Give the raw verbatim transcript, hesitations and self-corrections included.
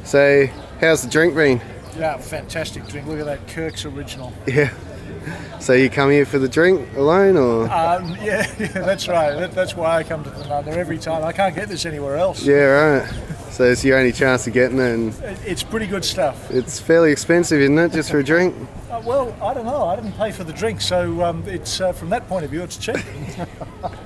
So, how's the drink been? Yeah, fantastic drink. Look at that Kirk's original. Yeah. So you come here for the drink alone, or? Um, yeah, yeah, that's right. That, that's why I come to Tanunda every time. I can't get this anywhere else. Yeah, right. So it's your only chance of getting it, and It, it's pretty good stuff. it's fairly expensive, isn't it, just for a drink? Uh, well, I don't know. I didn't pay for the drink, so um, it's uh, from that point of view, it's cheap.